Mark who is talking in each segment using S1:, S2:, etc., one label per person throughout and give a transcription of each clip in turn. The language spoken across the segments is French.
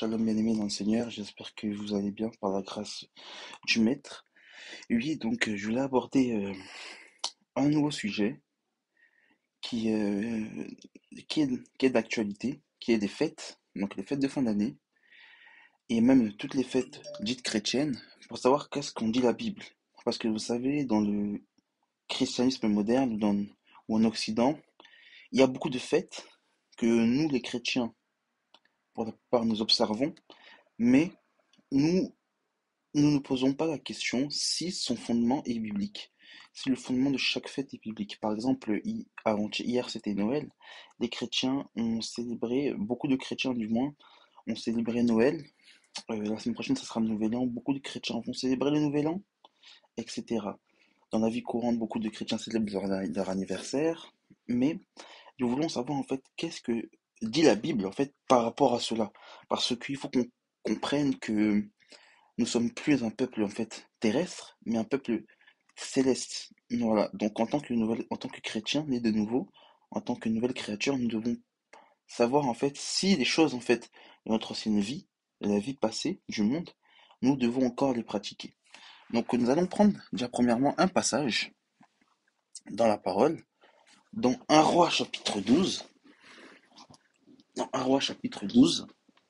S1: Shalom bien-aimé dans le Seigneur, j'espère que vous allez bien par la grâce du Maître. Oui, donc je voulais aborder un nouveau sujet qui, euh, qui est d'actualité, qui est des fêtes, donc les fêtes de fin d'année, et même toutes les fêtes dites chrétiennes, pour savoir qu'est-ce qu'on dit la Bible. Parce que vous savez, dans le christianisme moderne ou en Occident, il y a beaucoup de fêtes que nous, les chrétiens, pour la plupart, nous observons, mais nous nous ne posons pas la question si son fondement est biblique, si le fondement de chaque fête est biblique. Par exemple, hier c'était Noël, les chrétiens ont célébré, beaucoup de chrétiens du moins, ont célébré Noël. La semaine prochaine, ça sera le Nouvel An. Beaucoup de chrétiens vont célébrer le Nouvel An, etc. Dans la vie courante, beaucoup de chrétiens célèbrent leur anniversaire, mais nous voulons savoir en fait qu'est-ce que dit la Bible en fait par rapport à cela. Parce qu'il faut qu'on comprenne que nous sommes plus un peuple en fait terrestre, mais un peuple céleste. Voilà. Donc en tant que chrétien né de nouveau, en tant que nouvelle créature, nous devons savoir en fait si les choses en fait de notre ancienne vie, la vie passée du monde, nous devons encore les pratiquer. Donc nous allons prendre déjà premièrement un passage dans la parole, dans un roi chapitre 12, dans un roi chapitre 12,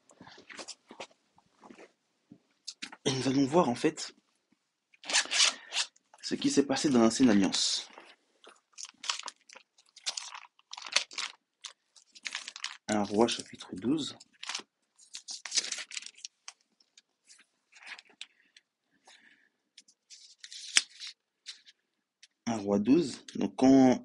S1: et nous allons voir en fait ce qui s'est passé dans l'ancienne alliance. Un roi chapitre 12. Un roi 12. Donc quand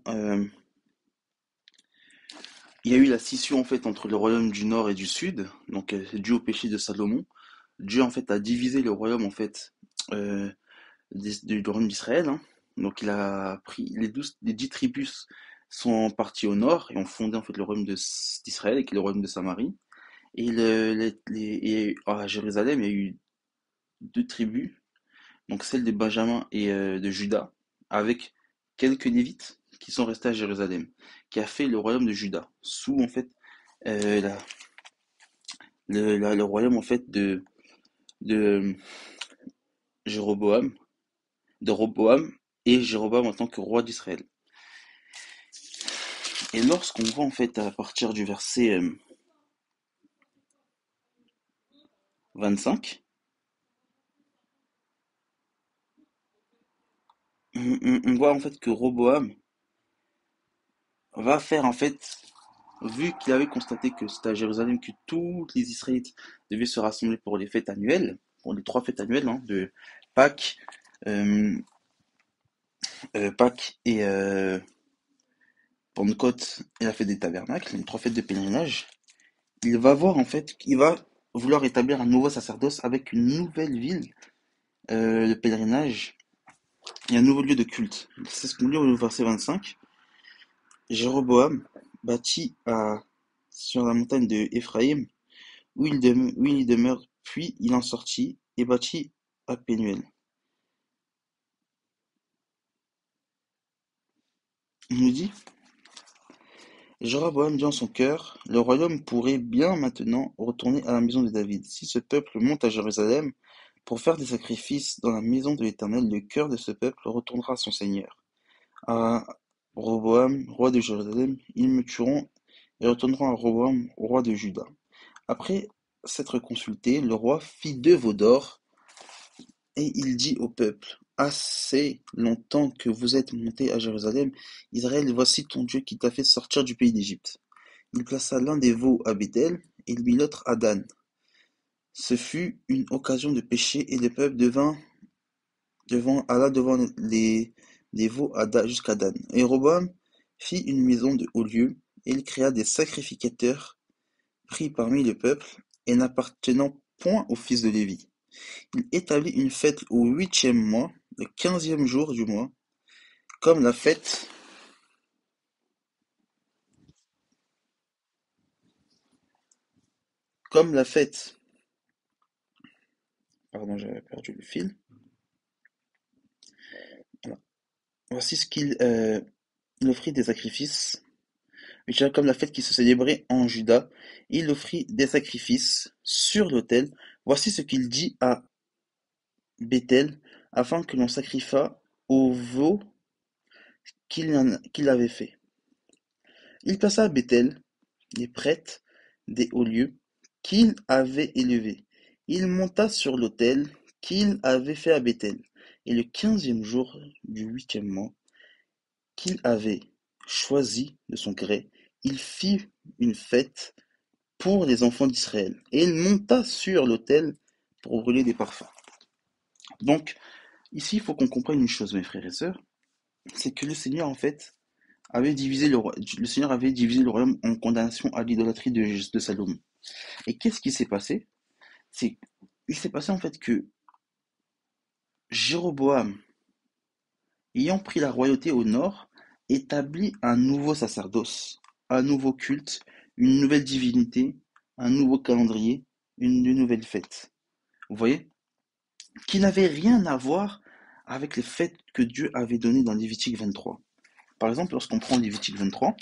S1: il y a eu la scission en fait entre le royaume du nord et du sud, donc dû au péché de Salomon, Dieu en fait a divisé le royaume en fait euh, du royaume d'Israël, hein. Donc il a pris les 10 tribus sont partis au nord et ont fondé en fait le royaume d'Israël, qui est le royaume de Samarie. Et, à Jérusalem, il y a eu deux tribus, donc celle de Benjamin et de Juda, avec quelques Lévites qui sont restés à Jérusalem, qui a fait le royaume de Juda, sous en fait euh, la- le royaume en fait de Jéroboam, de Roboam et Jéroboam en tant que roi d'Israël. Et lorsqu'on voit en fait à partir du verset 25, on voit en fait que Roboam va faire en fait, vu qu'il avait constaté que c'était à Jérusalem que tous les Israélites devaient se rassembler pour les fêtes annuelles, pour les trois fêtes annuelles hein, de Pâques, euh, Pâques et Pentecôte et la fête des tabernacles, les trois fêtes de pèlerinage, il va voir en fait qu'il va vouloir établir un nouveau sacerdoce avec une nouvelle ville de pèlerinage et un nouveau lieu de culte. C'est ce qu'on lit au verset 25. Jéroboam bâtit sur la montagne de Éphraïm où il demeure, puis il en sortit et bâtit à Pénuel. On nous dit, Jéroboam dit en son cœur, le royaume pourrait bien maintenant retourner à la maison de David. Si ce peuple monte à Jérusalem pour faire des sacrifices dans la maison de l'Éternel, le cœur de ce peuple retournera à son Seigneur. À Roboam, roi de Jérusalem, ils me tueront et retourneront à Roboam, roi de Juda. Après s'être consulté, le roi fit deux veaux d'or et il dit au peuple, assez longtemps que vous êtes montés à Jérusalem, Israël, voici ton Dieu qui t'a fait sortir du pays d'Égypte. Il plaça l'un des veaux à Béthel et il mit l'autre à Dan. Ce fut une occasion de péché et le peuple alla devant les veaux jusqu'à Dan. Et Roboam fit une maison de haut lieu et il créa des sacrificateurs pris parmi le peuple et n'appartenant point aux fils de Lévi. Il établit une fête au huitième mois, le 15e jour du mois, comme la fête, comme la fête. Pardon, j'avais perdu le fil. Voilà. Voici ce qu'il il offrit des sacrifices mais comme la fête qui se célébrait en Juda, il offrit des sacrifices sur l'autel. Voici ce qu'il dit à Béthel, afin que l'on sacrifiât au veau qu'il avait fait. Il plaça à Béthel les prêtres des hauts lieux qu'il avait élevés. Il monta sur l'autel qu'il avait fait à Béthel, et le 15e jour du 8e mois, qu'il avait choisi de son gré, il fit une fête pour les enfants d'Israël. Et il monta sur l'autel pour brûler des parfums. Donc, ici, il faut qu'on comprenne une chose, mes frères et sœurs, c'est que le Seigneur, en fait, le Seigneur avait divisé le royaume en condamnation à l'idolâtrie de Salomon. Et qu'est-ce qui s'est passé? Il s'est passé en fait que Jéroboam, ayant pris la royauté au nord, établit un nouveau sacerdoce, un nouveau culte, une nouvelle divinité, un nouveau calendrier, une nouvelle fête. Vous voyez? Qui n'avait rien à voir avec les fêtes que Dieu avait données dans Lévitique 23. Par exemple, lorsqu'on prend Lévitique 23,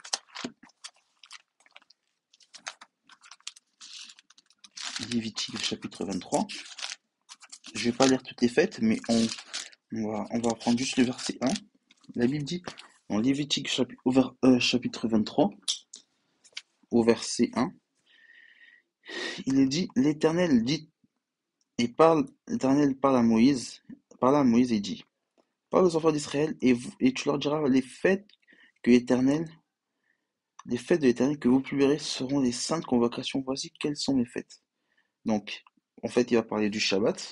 S1: Lévitique chapitre 23, je ne vais pas lire toutes les fêtes, mais on va prendre juste le verset 1. La Bible dit, dans Lévitique chapitre 23, au verset 1, il est dit, l'Éternel dit, l'Éternel parla à Moïse et dit, parle aux enfants d'Israël et tu leur diras que l'Éternel, les fêtes de l'Éternel que vous publierez seront les saintes convocations. Voici quelles sont mes fêtes. Donc, en fait, il va parler du Shabbat,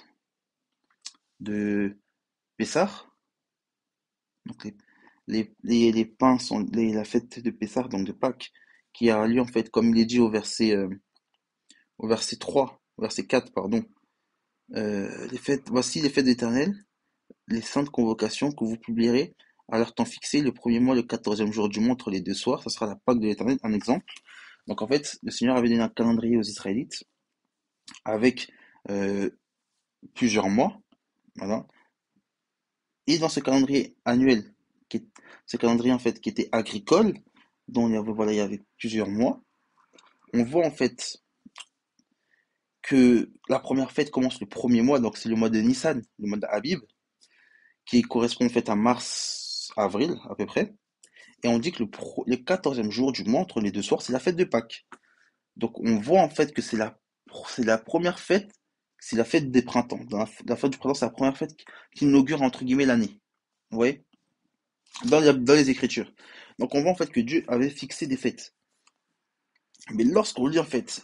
S1: de Pessah, donc les pains sont la fête de Pessah, donc de Pâques, qui a lieu en fait, comme il est dit au verset 3, au verset 4, pardon. Voici les fêtes d'Éternel, les saintes convocations que vous publierez à leur temps fixé, le premier mois, le 14e jour du mois, entre les deux soirs, ça sera la Pâque de l'Éternel, un exemple. Donc en fait, le Seigneur avait donné un calendrier aux Israélites avec euh, plusieurs mois, voilà. Et dans ce calendrier annuel, ce calendrier en fait qui était agricole, dont il y avait plusieurs mois, on voit en fait que la première fête commence le premier mois, donc c'est le mois de Nissan, le mois d'Abib, qui correspond en fait à mars-avril à peu près. Et on dit que le 14e jour du mois, entre les deux soirs, c'est la fête de Pâques. Donc on voit en fait que c'est la première fête, c'est la fête des printemps. La fête du printemps, c'est la première fête qui inaugure entre guillemets l'année. Vous voyez? Dans les Écritures. Donc on voit en fait que Dieu avait fixé des fêtes. Mais lorsqu'on lit en fait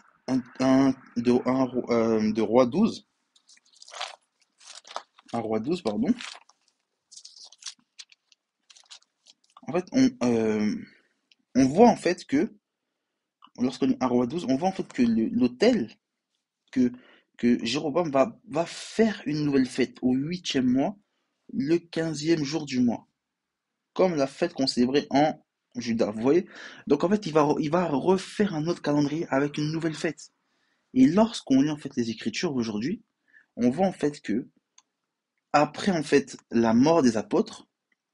S1: de Roi 12, un Roi 12, pardon, en fait on voit en fait que, lorsqu'on lit un Roi 12, on voit en fait que l'autel, que, que Jéroboam va faire une nouvelle fête au 8e mois, le 15e jour du mois, comme la fête qu'on célébrait en Juda. Vous voyez? Donc en fait, il va refaire un autre calendrier avec une nouvelle fête. Et lorsqu'on lit en fait les Écritures aujourd'hui, on voit en fait que, après en fait la mort des apôtres,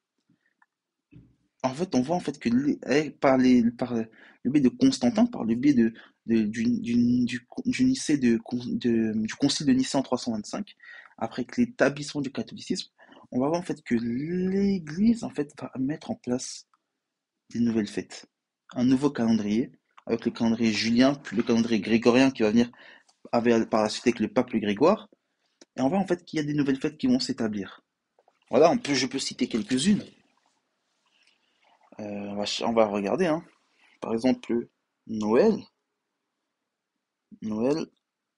S1: en fait on voit en fait que par le biais de Constantin, par le biais du Nicée du concile de Nicée en 325, après que l'établissement du catholicisme, on va voir en fait que l'Église en fait va mettre en place des nouvelles fêtes, un nouveau calendrier avec le calendrier julien, puis le calendrier grégorien qui va venir par la suite avec le pape Grégoire. Et on voit en fait qu'il y a des nouvelles fêtes qui vont s'établir. Voilà, je peux citer quelques-unes. On va regarder, hein. Par exemple, Noël. Noël,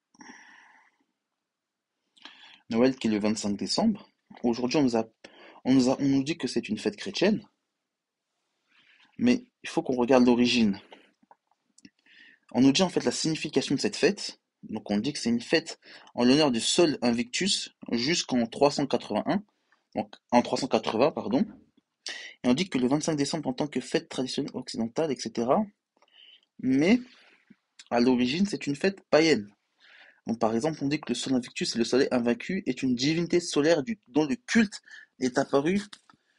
S1: Noël qui est le 25 décembre. Aujourd'hui, on nous dit que c'est une fête chrétienne, mais il faut qu'on regarde l'origine. On nous dit en fait la signification de cette fête. Donc on dit que c'est une fête en l'honneur du Sol Invictus jusqu'en 381, donc en 380, pardon. Et on dit que le 25 décembre en tant que fête traditionnelle occidentale, etc. Mais à l'origine, c'est une fête païenne. Donc, par exemple, on dit que le Sol Invictus et le Soleil invaincu est une divinité solaire dont le culte est apparu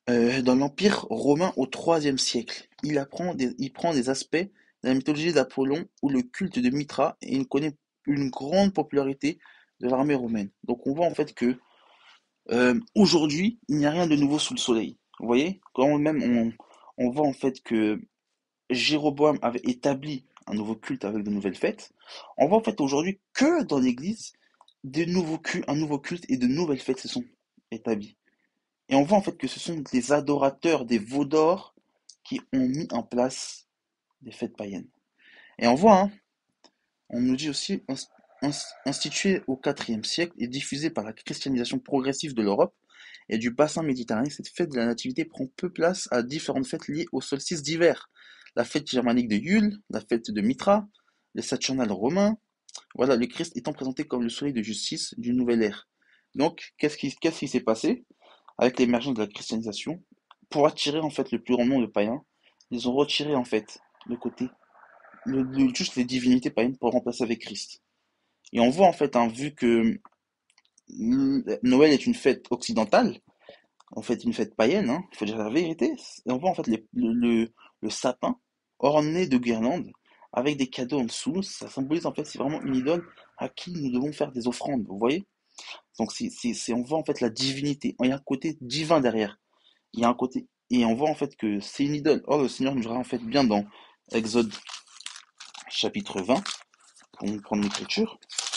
S1: dans l'Empire romain au IIIe siècle. Il prend des aspects de la mythologie d'Apollon ou le culte de Mitra et il connaît une grande popularité de l'armée romaine. Donc on voit en fait que aujourd'hui, il n'y a rien de nouveau sous le soleil. Vous voyez? On voit en fait que Jéroboam avait établi un nouveau culte avec de nouvelles fêtes, on voit en fait aujourd'hui que dans l'Église, un nouveau culte et de nouvelles fêtes se sont établis. Et on voit en fait que ce sont des adorateurs, des veaux d'or, qui ont mis en place des fêtes païennes. Et on voit, hein, on nous dit aussi, instituée au IVe siècle et diffusée par la christianisation progressive de l'Europe et du bassin méditerranéen, cette fête de la Nativité prend peu place à différentes fêtes liées au solstice d'hiver. La fête germanique de Yule, la fête de Mitra, les Saturnales romains, voilà, le Christ étant présenté comme le soleil de justice d'une nouvelle ère. Donc, qu'est-ce qui s'est passé avec l'émergence de la christianisation? Pour attirer en fait le plus grand nombre de païens, ils ont retiré en fait le côté, juste les divinités païennes pour remplacer avec Christ. Et on voit en fait, hein, vu que Noël est une fête occidentale, en fait une fête païenne, il faut dire la vérité, et on voit en fait le sapin orné de guirlandes avec des cadeaux en dessous, ça symbolise en fait, c'est vraiment une idole à qui nous devons faire des offrandes, vous voyez? Donc on voit en fait la divinité, il y a un côté divin derrière, il y a un côté, et on voit en fait que c'est une idole. Oh, le Seigneur nous dira en fait bien dans Exode chapitre 20, pour prendre l'écriture,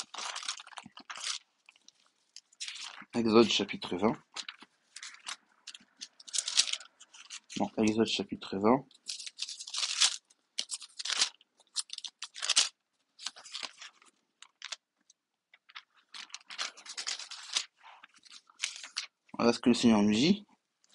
S1: Exode chapitre 20, non, Exode chapitre 20, voilà ce que le Seigneur nous dit,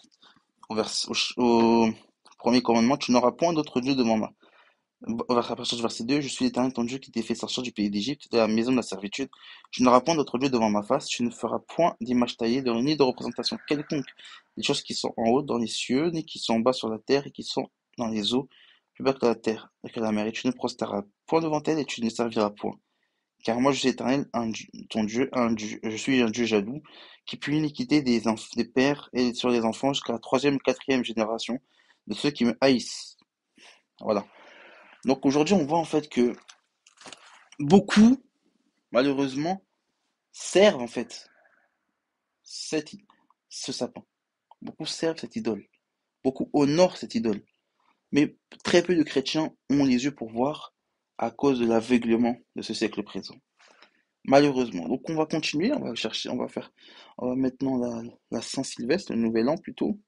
S1: au premier commandement, tu n'auras point d'autre Dieu devant moi. À partir du verset 2, je suis l'Éternel ton Dieu qui t'ai fait sortir du pays d'Égypte, de la maison de la servitude. Tu n'auras point d'autre Dieu devant ma face, tu ne feras point d'image taillée, ni de représentation quelconque des choses qui sont en haut dans les cieux, ni qui sont en bas sur la terre, et qui sont dans les eaux, plus bas que la terre et que la mer. Et tu ne prospéreras point devant elle, et tu ne serviras point. Car moi je suis l'Éternel, ton Dieu, je suis un Dieu jaloux, qui punit l'iniquité des pères et sur les enfants jusqu'à la troisième, quatrième génération de ceux qui me haïssent. Voilà. Donc aujourd'hui, on voit en fait que beaucoup, malheureusement, servent en fait cette, ce sapin. Beaucoup servent cette idole. Beaucoup honorent cette idole. Mais très peu de chrétiens ont les yeux pour voir à cause de l'aveuglement de ce siècle présent. Malheureusement. Donc on va continuer, on va chercher, on va maintenant la Saint-Sylvestre, le Nouvel An plutôt.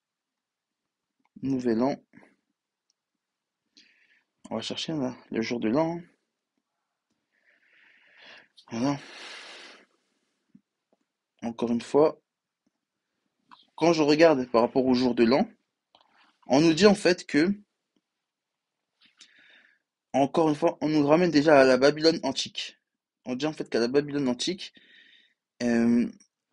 S1: Nouvel An, on va chercher là, le jour de l'an. Voilà. Encore une fois, quand je regarde par rapport au jour de l'an, on nous dit en fait que, encore une fois, on nous ramène déjà à la Babylone antique. On dit en fait qu'à la Babylone antique, euh,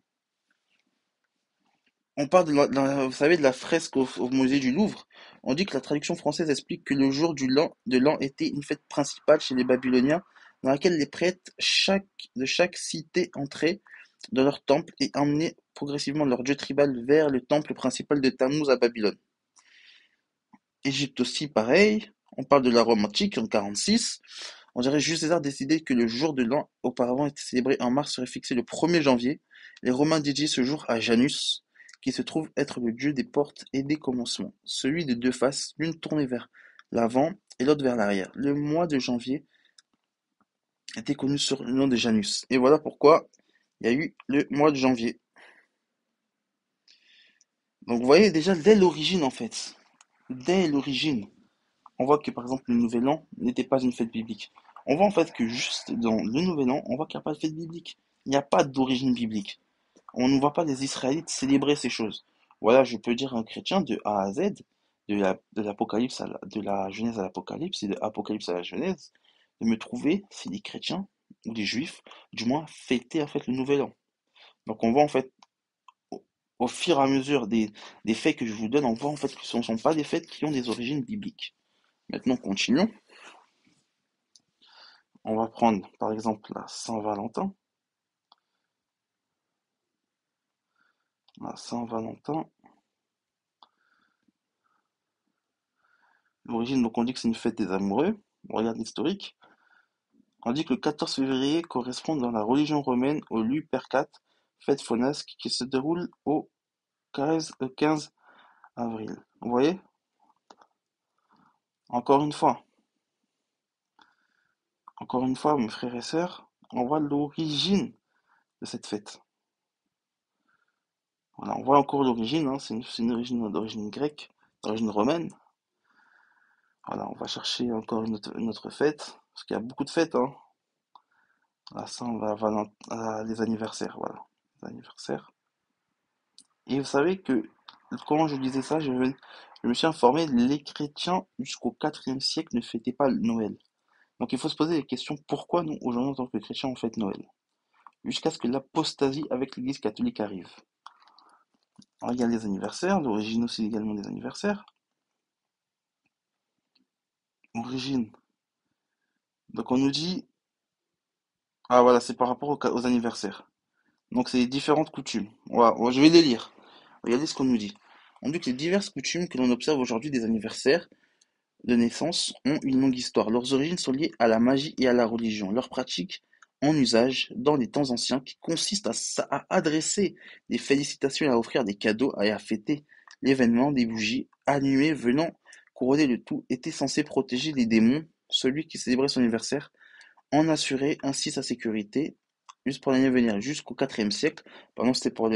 S1: on parle vous savez, de la fresque au musée du Louvre. On dit que la traduction française explique que le jour de l'an était une fête principale chez les Babyloniens, dans laquelle les prêtres de chaque cité entraient dans leur temple et emmenaient progressivement leur dieu tribal vers le temple principal de Tammuz à Babylone. Égypte aussi, pareil. On parle de la Rome antique en 46. On dirait Jules César décidait que le jour de l'an auparavant était célébré en mars serait fixé le 1er janvier. Les Romains dédiaient ce jour à Janus, qui se trouve être le dieu des portes et des commencements, celui de deux faces, l'une tournée vers l'avant et l'autre vers l'arrière. Le mois de janvier était connu sur le nom de Janus. Et voilà pourquoi il y a eu le mois de janvier. Donc vous voyez déjà dès l'origine en fait, dès l'origine, on voit que par exemple le Nouvel An n'était pas une fête biblique. On voit en fait que juste dans le Nouvel An, on voit qu'il n'y a pas de fête biblique. Il n'y a pas d'origine biblique. On ne voit pas les Israélites célébrer ces choses. Voilà, je peux dire à un chrétien de A à Z, de l'Apocalypse de la Genèse à l'Apocalypse et de l'Apocalypse à la Genèse, de me trouver si des chrétiens ou des juifs, du moins, fêtaient en fait le Nouvel An. Donc on voit en fait au fur et à mesure des faits que je vous donne, on voit en fait que ce ne sont pas des fêtes qui ont des origines bibliques. Maintenant, continuons. On va prendre par exemple la Saint-Valentin. La Saint-Valentin. L'origine, donc on dit que c'est une fête des amoureux. On regarde l'historique. On dit que le 14 février correspond dans la religion romaine au Lupercate, fête faunasque qui se déroule au 15 avril. Vous voyez? Encore une fois, encore une fois, mes frères et sœurs, on voit l'origine de cette fête. Voilà, on voit encore l'origine, hein, c'est une origine d'origine grecque, d'origine romaine. Voilà, on va chercher encore une autre fête, parce qu'il y a beaucoup de fêtes, hein. Là, ça, on va dans les anniversaires, voilà. Les anniversaires. Et vous savez que quand je disais ça, je me suis informé, les chrétiens jusqu'au IVe siècle ne fêtaient pas Noël. Donc il faut se poser la question, pourquoi nous, aujourd'hui, en tant que chrétiens, on fête Noël? Jusqu'à ce que l'apostasie avec l'Église catholique arrive. Alors il y a les anniversaires, l'origine aussi également des anniversaires. Origine. Donc on nous dit, ah voilà, c'est par rapport aux anniversaires. Donc c'est les différentes coutumes. Voilà, je vais les lire. Regardez ce qu'on nous dit. On dit que les diverses coutumes que l'on observe aujourd'hui des anniversaires de naissance ont une longue histoire. Leurs origines sont liées à la magie et à la religion. Leurs pratiques en usage dans les temps anciens qui consistent à adresser des félicitations et à offrir des cadeaux et à fêter l'événement, des bougies allumées venant couronner le tout étaient censés protéger des démons. Celui qui célébrait son anniversaire en assurait ainsi sa sécurité juste pour l'année à venir, jusqu'au IVe siècle. Pardon,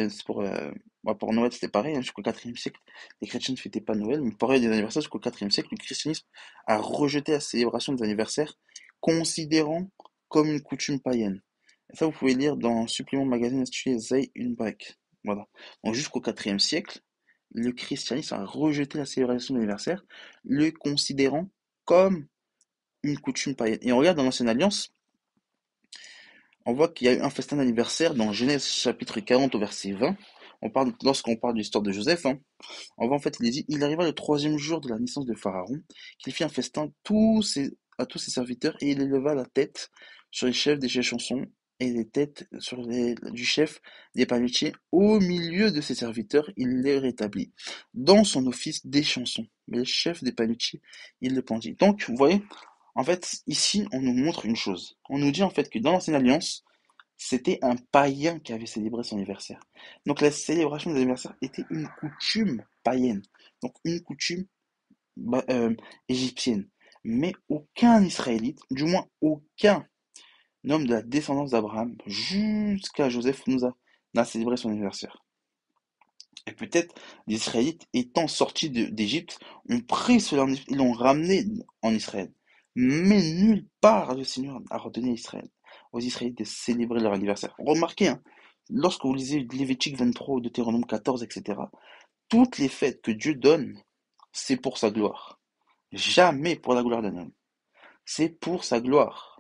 S1: pour Noël, c'était pareil, hein, jusqu'au IVe siècle, les chrétiens ne fêtaient pas Noël, mais pareil des anniversaires, jusqu'au IVe siècle, le christianisme a rejeté la célébration des anniversaires, considérant comme une coutume païenne. Et ça, vous pouvez lire dans un supplément magazine intitulé Sei Unbreak. Voilà. Donc jusqu'au IVe siècle, le christianisme a rejeté la célébration de l'anniversaire, le considérant comme une coutume païenne. Et on regarde dans l'Ancienne Alliance, on voit qu'il y a eu un festin d'anniversaire dans Genèse chapitre 40 au verset 20. Lorsqu'on parle de l'histoire de Joseph, hein, on voit en fait, il est dit, il arriva le troisième jour de la naissance de Pharaon, qu'il fit un festin à tous ses serviteurs, et il éleva la tête sur les chefs des chansons et les têtes du chef des panetiers. Au milieu de ses serviteurs, il les rétablit dans son office des chansons. Mais le chef des panetiers, il le pendit. Donc, vous voyez, en fait, ici, on nous montre une chose. On nous dit en fait que dans l'Ancienne Alliance, c'était un païen qui avait célébré son anniversaire. Donc la célébration des anniversaires était une coutume païenne, donc une coutume bah, égyptienne. Mais aucun Israélite, du moins aucun homme de la descendance d'Abraham, jusqu'à Joseph, n'a célébré son anniversaire. Et peut-être les Israélites, étant sortis d'Égypte, ont pris cela, ils l'ont ramené en Israël. Mais nulle part le Seigneur a ordonné aux Israélites de célébrer leur anniversaire. Remarquez, hein, lorsque vous lisez Lévitique 23 ou Deutéronome 14, etc., toutes les fêtes que Dieu donne, c'est pour sa gloire. Jamais pour la gloire d'un homme. C'est pour sa gloire.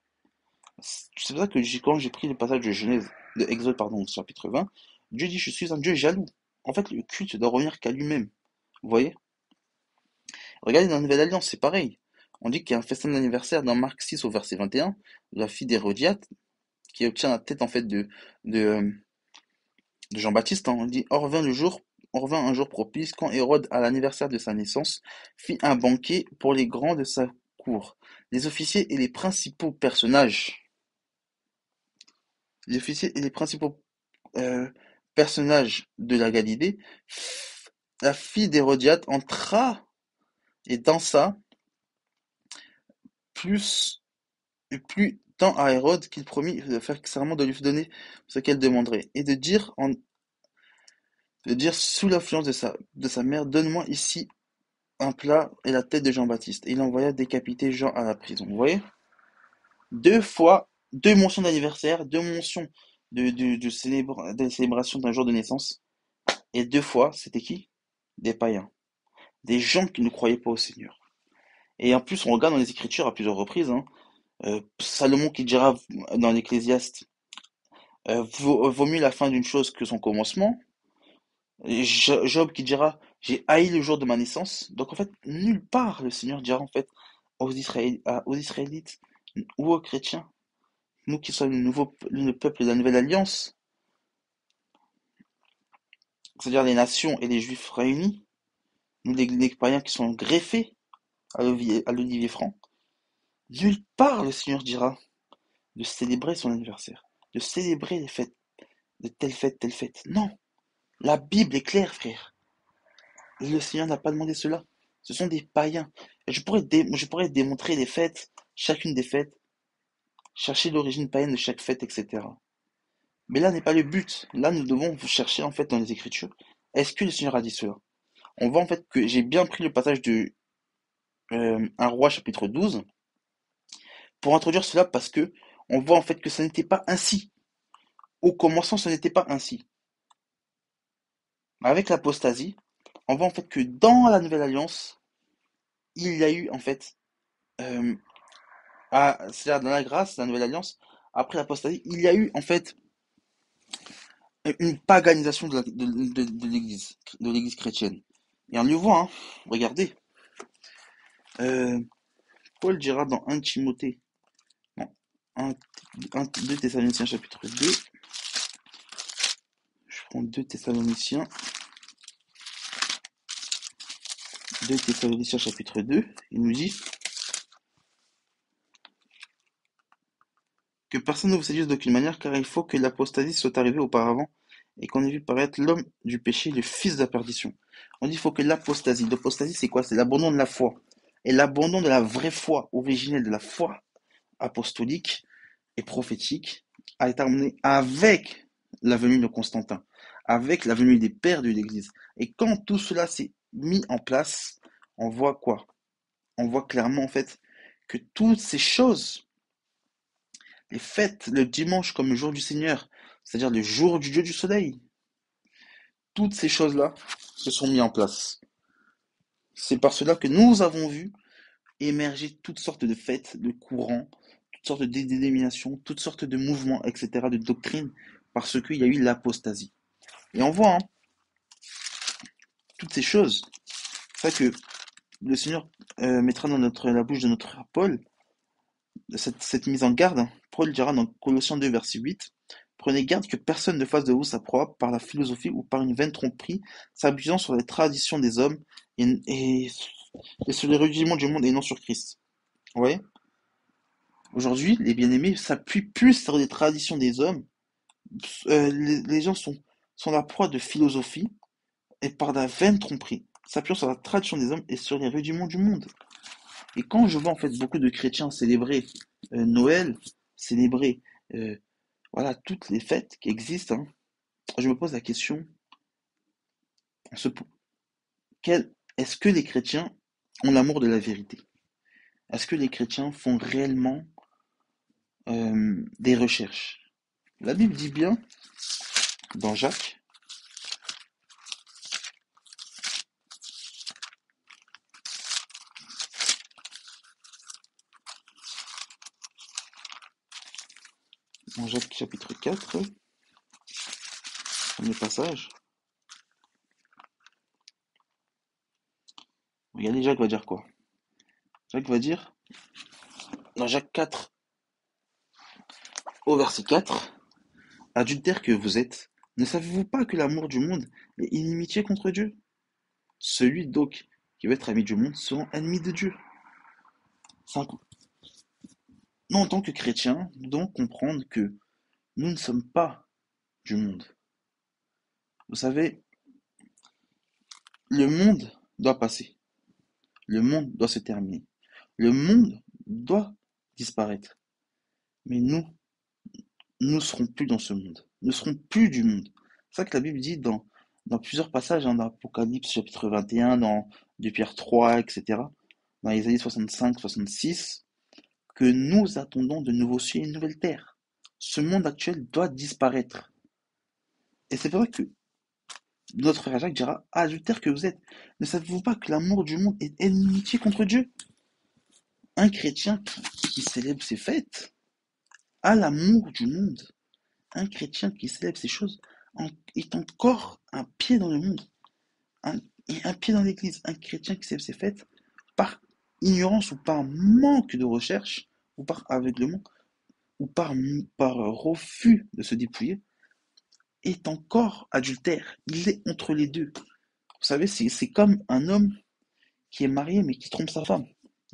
S1: C'est pour ça que quand j'ai pris le passage de Genèse, de Exode, pardon, chapitre 20, Dieu dit, je suis un Dieu jaloux. En fait, le culte doit revenir qu'à lui-même. Vous voyez? Regardez dans la Nouvelle Alliance, c'est pareil. On dit qu'il y a un festin d'anniversaire dans Marc 6 au verset 21, la fille d'Hérodiade, qui obtient la tête en fait de, euh, de Jean-Baptiste, hein. On dit, on revint un jour propice, quand Hérode, à l'anniversaire de sa naissance, fit un banquet pour les grands de sa cour. Les officiers et les principaux personnages, les officiers et les principaux euh, personnages de la Galilée, la fille d'Hérodiade entra et dansa plus et plus tant à Hérode qu'il promit de faire serment de lui donner ce qu'elle demanderait, et de dire sous l'influence de sa mère, donne-moi ici un plat et la tête de Jean-Baptiste. Et il envoya décapiter Jean à la prison. Vous voyez? Deux fois, deux mentions d'anniversaire, deux mentions de célébration d'un jour de naissance. Et deux fois, c'était qui? Des païens. Des gens qui ne croyaient pas au Seigneur. Et en plus, on regarde dans les Écritures à plusieurs reprises, hein, Salomon qui dira dans l'Ecclésiaste, vaut mieux la fin d'une chose que son commencement. Job qui dira, j'ai haï le jour de ma naissance. Donc en fait, nulle part le Seigneur dira en fait aux Israélites ou aux chrétiens, nous qui sommes le peuple de la nouvelle alliance, c'est-à-dire les nations et les juifs réunis, nous les païens qui sont greffés à l'Olivier Franc. Nulle part le Seigneur dira de célébrer son anniversaire, de célébrer les fêtes, de telle fête, telle fête. Non, la Bible est claire, frère. Le Seigneur n'a pas demandé cela. Ce sont des païens. Et je pourrais démontrer les fêtes, chacune des fêtes, chercher l'origine païenne de chaque fête, etc. Mais là n'est pas le but. Là, nous devons chercher en fait dans les Écritures. Est-ce que le Seigneur a dit cela? On voit en fait que j'ai bien pris le passage de 1 Roi chapitre 12 pour introduire cela parce que on voit en fait que ça n'était pas ainsi. Au commencement, ça n'était pas ainsi. Avec l'apostasie, on voit en fait que dans la nouvelle alliance, il y a eu en fait, euh, c'est-à-dire dans la grâce, la nouvelle alliance, après l'apostasie, il y a eu en fait une paganisation de l'église chrétienne. Et on le voit, hein, regardez, euh, Paul dira dans 1 Timothée, non, 2 Thessaloniciens chapitre 2, je prends 2 Thessaloniciens chapitre 2, il nous dit que personne ne vous séduise d'aucune manière, car il faut que l'apostasie soit arrivée auparavant et qu'on ait vu paraître l'homme du péché, le fils de la perdition. On dit qu'il faut que l'apostasie c'est quoi? C'est l'abandon de la foi. Et l'abandon de la vraie foi originelle, de la foi apostolique et prophétique, a été amené avec la venue de Constantin, avec la venue des pères de l'Église. Et quand tout cela s'est mis en place, on voit quoi? On voit clairement en fait que toutes ces choses, les fêtes, le dimanche comme le jour du Seigneur, c'est-à-dire le jour du Dieu du soleil, toutes ces choses-là se sont mises en place. C'est par cela que nous avons vu émerger toutes sortes de fêtes, de courants, toutes sortes de dénominations, toutes sortes de mouvements, etc., de doctrines, parce qu'il y a eu l'apostasie. Et on voit hein, toutes ces choses. C'est ça que le Seigneur mettra dans la bouche de notre frère Paul, cette mise en garde. Hein. Paul dira dans Colossiens 2, verset 8, prenez garde que personne ne fasse de vous sa proie par la philosophie ou par une vaine tromperie, s'appuyant sur les traditions des hommes et sur les rudiments du monde et non sur Christ. Vous voyez? Aujourd'hui, les bien-aimés s'appuient plus sur les traditions des hommes. Les gens sont la proie de philosophie et par la vaine tromperie, s'appuyant sur la tradition des hommes et sur les rudiments du monde. Et quand je vois en fait beaucoup de chrétiens célébrer Noël, célébrer euh, voilà toutes les fêtes qui existent, hein, je me pose la question on se po- est-ce que les chrétiens ont l'amour de la vérité? Est-ce que les chrétiens font réellement des recherches? La Bible dit bien dans Jacques chapitre 4, premier passage. Regardez, Jacques va dire quoi? Jacques va dire, dans Jacques 4, au verset 4, adultères que vous êtes, ne savez-vous pas que l'amour du monde est inimitié contre Dieu? Celui donc qui veut être ami du monde sera ennemi de Dieu. Nous, en tant que chrétiens, nous devons comprendre que nous ne sommes pas du monde. Vous savez, le monde doit passer. Le monde doit se terminer. Le monde doit disparaître. Mais nous ne serons plus dans ce monde. Nous ne serons plus du monde. C'est ça que la Bible dit dans plusieurs passages, hein, dans Apocalypse chapitre 21, dans 2 Pierre 3, etc., dans Isaïe 65, 66, que nous attendons de nouveaux cieux et une nouvelle terre. Ce monde actuel doit disparaître. Et c'est vrai que notre frère Jacques dira, adultère que vous êtes, ne savez-vous pas que l'amour du monde est enmity contre Dieu? Un chrétien qui célèbre ses fêtes a l'amour du monde. Un chrétien qui célèbre ces choses est encore un pied dans le monde, un pied dans l'église. Un chrétien qui célèbre ses fêtes par ignorance ou par manque de recherche, ou par aveuglement, ou par refus de se dépouiller, est encore adultère. Il est entre les deux. Vous savez, c'est comme un homme qui est marié mais qui trompe sa femme.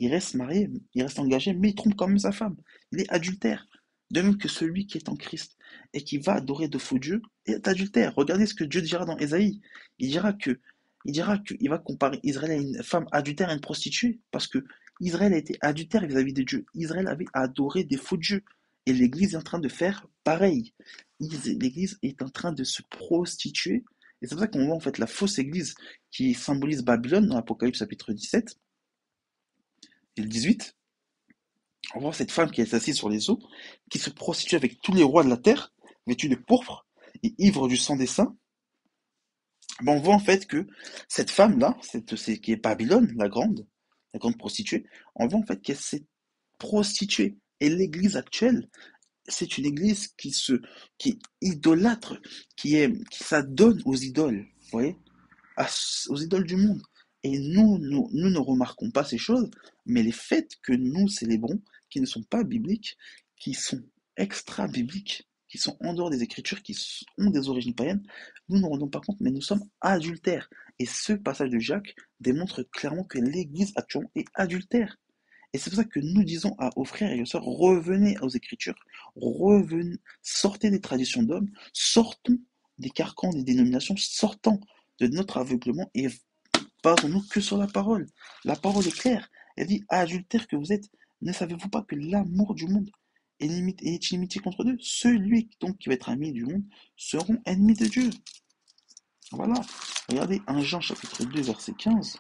S1: il reste marié, il reste engagé, mais il trompe quand même sa femme. Il est adultère. De même que celui qui est en Christ et qui va adorer de faux dieux est adultère. Regardez ce que Dieu dira dans Ésaïe. Il dira que, il va comparer Israël à une femme adultère, à une prostituée, parce que Israël a été adultère vis-à-vis de Dieu. Israël avait adoré des faux dieux. Et l'Église est en train de faire pareil. L'Église est en train de se prostituer. Et c'est pour ça qu'on voit en fait la fausse Église qui symbolise Babylone dans l'Apocalypse chapitre 17 et le 18. On voit cette femme qui est assise sur les eaux, qui se prostitue avec tous les rois de la terre, vêtue de pourpre et ivre du sang des saints. Ben, on voit en fait que cette femme-là, qui est Babylone, la grande prostituée, on voit en fait qu'elle s'est prostituée. Et l'église actuelle, c'est une église qui idolâtre, qui s'adonne aux idoles, vous voyez, aux idoles du monde. Et nous ne remarquons pas ces choses, mais les fêtes que nous célébrons, qui ne sont pas bibliques, qui sont extra-bibliques, qui sont en dehors des Écritures, ont des origines païennes, nous ne nous rendons pas compte, mais nous sommes adultères. Et ce passage de Jacques démontre clairement que l'Église actuellement est adultère. Et c'est pour ça que nous disons aux frères et aux sœurs, revenez aux Écritures, revenez, sortez des traditions d'hommes, sortons des carcans des dénominations, sortons de notre aveuglement et basons-nous que sur la parole. La parole est claire. Elle dit, adultère que vous êtes, ne savez-vous pas que l'amour du monde est inimitié contre Dieu? Celui donc qui va être ami du monde seront ennemis de Dieu. Voilà. Regardez 1 Jean chapitre 2 verset 15.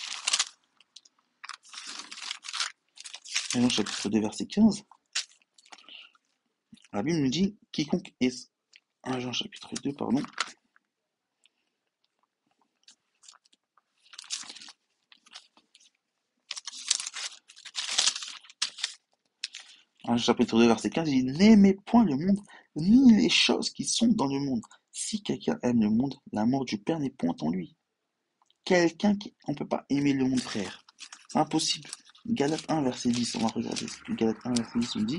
S1: 1 Jean chapitre 2 verset 15. La Bible nous dit, quiconque est... 1 Jean chapitre 2, pardon. 1 chapitre 2 verset 15, il dit, n'aimez point le monde, ni les choses qui sont dans le monde. Si quelqu'un aime le monde, l'amour du Père n'est point en lui. On ne peut pas aimer le monde, frère. C'est impossible. Galates 1 verset 10, on va regarder ce que Galates 1 verset 10 nous dit.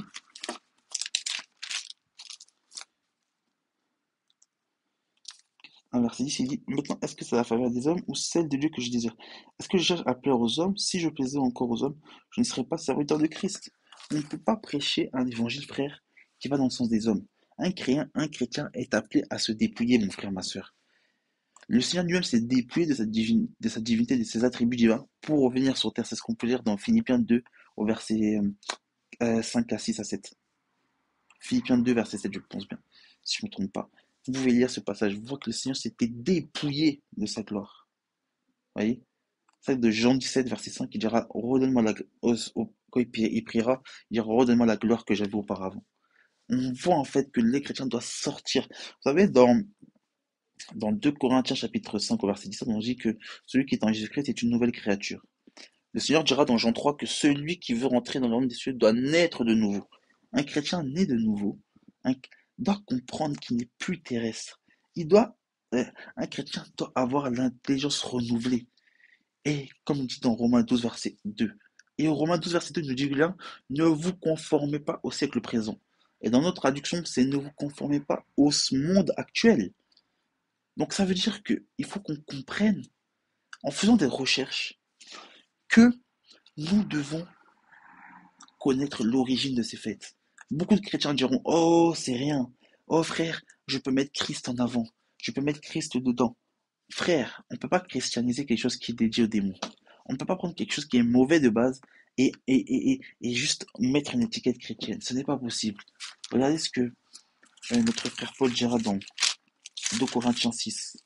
S1: 1 verset 10, il dit, maintenant, est-ce que c'est la faveur des hommes ou celle de Dieu que je désire? Est-ce que je cherche à plaire aux hommes? Si je plaisais encore aux hommes, je ne serais pas serviteur de Christ. On ne peut pas prêcher un évangile, frère, qui va dans le sens des hommes. Un chrétien est appelé à se dépouiller, mon frère, ma soeur. Le Seigneur lui-même s'est dépouillé de sa divinité, de ses attributs divins, pour revenir sur terre. C'est ce qu'on peut lire dans Philippiens 2, au verset 5 à 6 à 7. Philippiens 2, verset 7, je pense bien, si je ne me trompe pas. Vous pouvez lire ce passage, vous voyez que le Seigneur s'était dépouillé de sa gloire. Vous voyez? C'est de Jean 17, verset 5, il dira, redonne-moi quand il priera, il dira, redonne-moi la gloire que j'avais auparavant. On voit en fait que les chrétiens doivent sortir. Vous savez, dans 2 Corinthiens chapitre 5 au verset 17, on dit que celui qui est en Jésus-Christ est une nouvelle créature. Le Seigneur dira dans Jean 3 que celui qui veut rentrer dans le royaume des cieux doit naître de nouveau. Un chrétien né de nouveau doit comprendre qu'il n'est plus terrestre. Un chrétien doit avoir l'intelligence renouvelée. Et comme dit dans Romains 12 verset 2. Et au Romains 12 verset 2 il nous dit là, ne vous conformez pas au siècle présent. Et dans notre traduction, c'est ne vous conformez pas au monde actuel. Donc ça veut dire qu'il faut qu'on comprenne, en faisant des recherches, que nous devons connaître l'origine de ces fêtes. Beaucoup de chrétiens diront, oh, c'est rien. Oh, frère, je peux mettre Christ en avant. Je peux mettre Christ dedans. Frère, on ne peut pas christianiser quelque chose qui est dédié aux démons. On ne peut pas prendre quelque chose qui est mauvais de base et juste mettre une étiquette chrétienne. Ce n'est pas possible. Regardez ce que notre frère Paul dira dans 2 Corinthiens 6.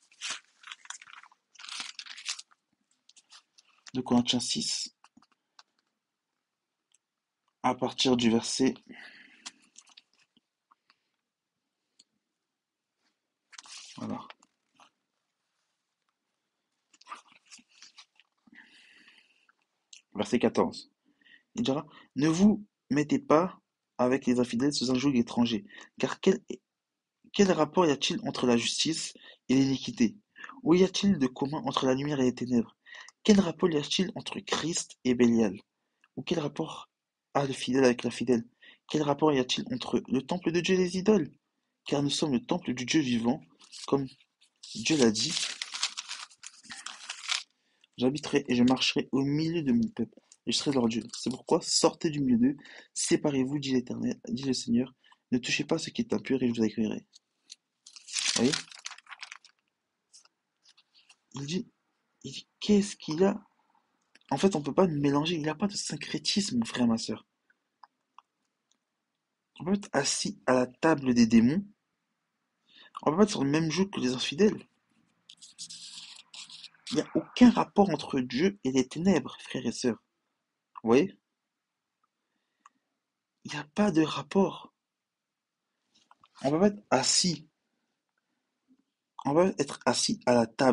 S1: 2 Corinthiens 6, à partir du verset... Voilà. Verset 14. Il dira, ne vous mettez pas avec les infidèles sous un joug étranger, car quel rapport y a-t-il entre la justice et l'iniquité? Ou y a-t-il de commun entre la lumière et les ténèbres? Quel rapport y a-t-il entre Christ et Bélial? Ou quel rapport a le fidèle avec l'infidèle? Quel rapport y a-t-il entre le temple de Dieu et les idoles? Car nous sommes le temple du Dieu vivant, comme Dieu l'a dit. J'habiterai et je marcherai au milieu de mon peuple. et je serai leur Dieu. C'est pourquoi sortez du milieu d'eux, séparez-vous, dit l'Éternel, dit le Seigneur, ne touchez pas ce qui est impur et je vous accueillerai. Vous voyez? Il dit, qu'est-ce qu'il y a? En fait, on peut pas mélanger, il n'y a pas de syncrétisme, mon frère, ma soeur. On peut être assis à la table des démons, on peut pas être sur le même joug que les infidèles. Il n'y a aucun rapport entre Dieu et les ténèbres, frères et sœurs. Vous voyez? Il n'y a pas de rapport. On peut pas être assis. On peut être assis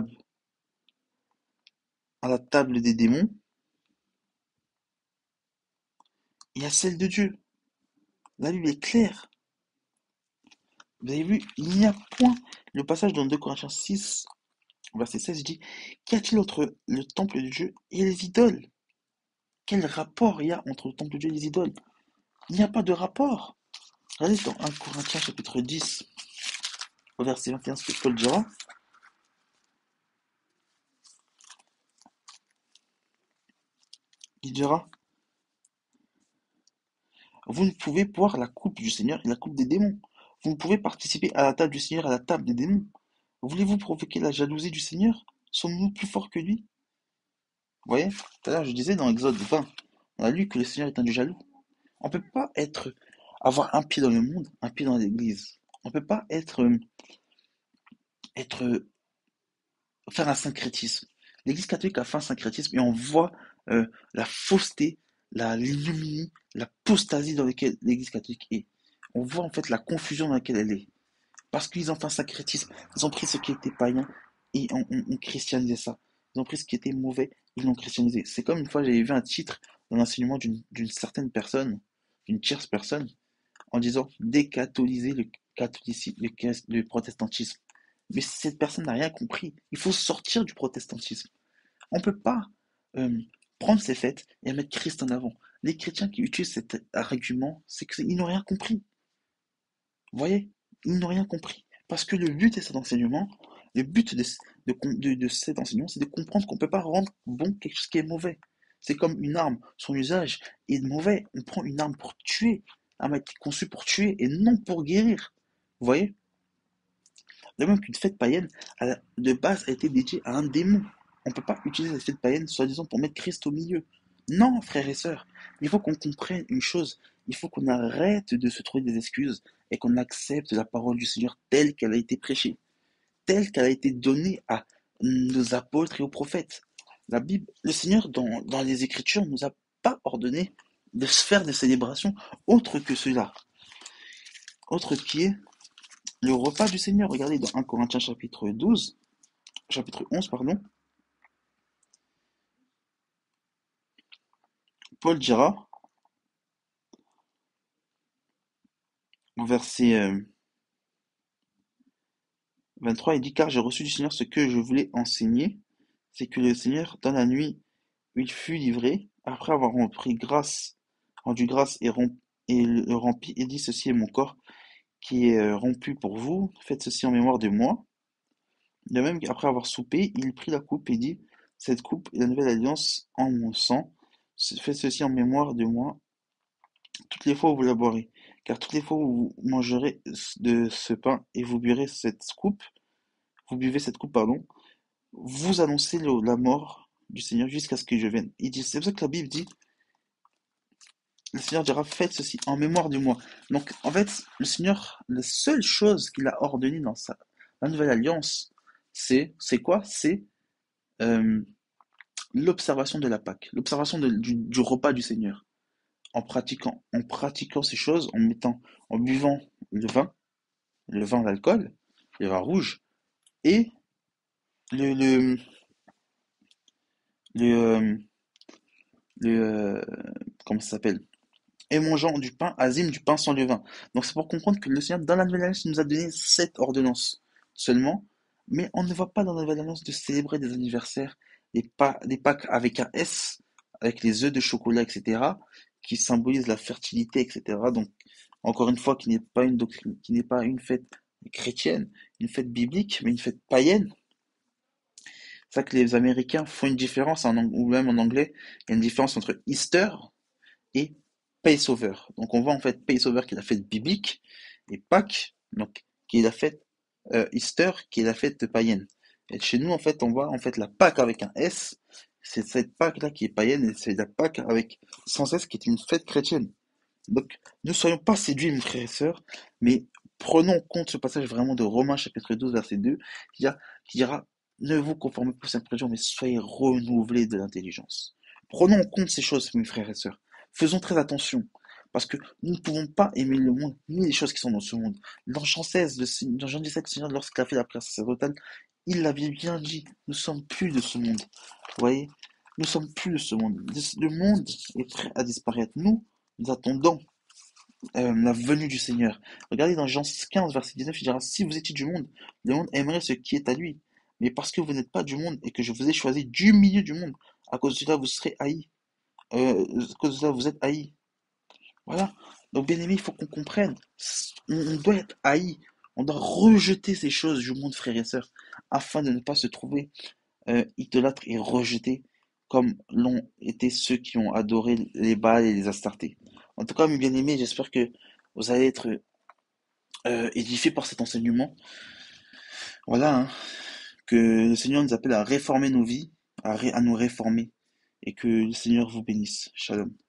S1: à la table des démons et à celle de Dieu. La Bible est claire. Vous avez vu, il n'y a point. Le passage dans 2 Corinthiens 6, verset 16 dit, qu'y a-t-il entre le temple de Dieu et les idoles? Quel rapport il y a entre le temple de Dieu et les idoles? Il n'y a pas de rapport. Regardez dans 1 Corinthiens chapitre 10, au verset 21, ce que Paul dira. Il dira, vous ne pouvez boire la coupe du Seigneur et la coupe des démons. Vous ne pouvez participer à la table du Seigneur et à la table des démons. Voulez-vous provoquer la jalousie du Seigneur? Sommes-nous plus forts que lui? Vous voyez? Tout à l'heure, je disais dans Exode 20, on a lu que le Seigneur est un Dieu jaloux. On ne peut pas avoir un pied dans le monde, un pied dans l'église. On ne peut pas être, faire un syncrétisme. L'église catholique a fait un syncrétisme et on voit la fausseté, l'ignominie, l'apostasie dans laquelle l'église catholique est. On voit en fait la confusion dans laquelle elle est. Parce qu'ils ont fait un syncrétisme. Ils ont pris ce qui était païen et ont christianisé ça. Ils ont pris ce qui était mauvais, ils l'ont christianisé. C'est comme une fois j'avais vu un titre dans l'enseignement d'une certaine personne, d'une tierce personne, en disant décatholiser le catholicisme, le protestantisme. Mais cette personne n'a rien compris. Il faut sortir du protestantisme. On ne peut pas euh, prendre ces fêtes et mettre Christ en avant. Les chrétiens qui utilisent cet argument, c'est qu'ils n'ont rien compris. Vous voyez? Ils n'ont rien compris. Parce que le but de cet enseignement, le but de cet enseignement, c'est de comprendre qu'on ne peut pas rendre bon quelque chose qui est mauvais. C'est comme une arme. Son usage est mauvais. On prend une arme pour tuer. L'arme a été conçue pour tuer et non pour guérir. Vous voyez? De même qu'une fête païenne, de base, a été dédiée à un démon. On ne peut pas utiliser cette fête païenne, soi-disant, pour mettre Christ au milieu. Non, frères et sœurs, il faut qu'on comprenne une chose. Il faut qu'on arrête de se trouver des excuses et qu'on accepte la parole du Seigneur telle qu'elle a été prêchée, telle qu'elle a été donnée à nos apôtres et aux prophètes. La Bible, le Seigneur, dans les Écritures, ne nous a pas ordonné de se faire des célébrations autres que cela, autre qui est le repas du Seigneur. Regardez dans 1 Corinthiens chapitre 11, pardon, Paul dira, au verset 23, il dit, car j'ai reçu du Seigneur ce que je voulais enseigner, c'est que le Seigneur, dans la nuit où il fut livré, après avoir rendu grâce et le rempli, il dit, ceci est mon corps qui est rompu pour vous, faites ceci en mémoire de moi. De même qu'après avoir soupé, il prit la coupe et dit, cette coupe est la nouvelle alliance en mon sang, faites ceci en mémoire de moi toutes les fois où vous la boirez. Car toutes les fois où vous mangerez de ce pain et vous buvez cette coupe, pardon, vous annoncez la mort du Seigneur jusqu'à ce que je vienne. C'est pour ça que la Bible dit, le Seigneur dira, faites ceci en mémoire de moi. Donc, en fait, le Seigneur, la seule chose qu'il a ordonnée dans la nouvelle alliance, c'est quoi? C'est euh, l'observation de la Pâque, l'observation du repas du Seigneur. En pratiquant ces choses, en buvant l'alcool, le vin rouge, et le, le, le, euh, le comment ça s'appelle? Et mangeant du pain azime, du pain sans levain. Donc c'est pour comprendre que le Seigneur, dans la Nouvelle Alliance, nous a donné cette ordonnance seulement, mais on ne voit pas dans la Nouvelle Alliance de célébrer des anniversaires, des Pâques avec un S, avec les œufs de chocolat, etc., qui symbolisent la fertilité, etc. Donc, encore une fois, qui n'est pas une doctrine, qui n'est pas une fête chrétienne, une fête biblique, mais une fête païenne. C'est ça que les Américains font une différence, ou même en anglais, il y a une différence entre Easter et Passover. Donc on voit en fait Passover qui est la fête biblique et Pâques, donc qui est la fête Easter, qui est la fête païenne. Et chez nous en fait on voit en fait la Pâques avec un S, c'est cette Pâques là qui est païenne et c'est la Pâques avec sans S qui est une fête chrétienne. Donc ne soyons pas séduits mes frères et sœurs, mais prenons en compte ce passage vraiment de Romains chapitre 12 verset 2 qui dira ne vous conformez pas aux simples préjugés, mais soyez renouvelés de l'intelligence. Prenons en compte ces choses, mes frères et sœurs. Faisons très attention, parce que nous ne pouvons pas aimer le monde, ni les choses qui sont dans ce monde. Dans Jean 16, dans Jean 17, le Seigneur, lorsqu'il a fait la prière sacerdotale, il l'avait bien dit, nous sommes plus de ce monde. Vous voyez, nous sommes plus de ce monde. Le monde est prêt à disparaître. Nous attendons la venue du Seigneur. Regardez dans Jean 15, verset 19, il dira, si vous étiez du monde, le monde aimerait ce qui est à lui. Mais parce que vous n'êtes pas du monde et que je vous ai choisi du milieu du monde, à cause de cela, vous serez haïs. À cause de cela, vous êtes haïs. Voilà. Donc, bien aimé, il faut qu'on comprenne. On doit être haïs. On doit rejeter ces choses du monde, frères et sœurs, afin de ne pas se trouver idolâtres et rejetés comme l'ont été ceux qui ont adoré les Baals et les Astartés. En tout cas, mes bien-aimés, j'espère que vous allez être édifiés par cet enseignement. Voilà, hein, que le Seigneur nous appelle à réformer nos vies, à nous réformer, et que le Seigneur vous bénisse. Shalom.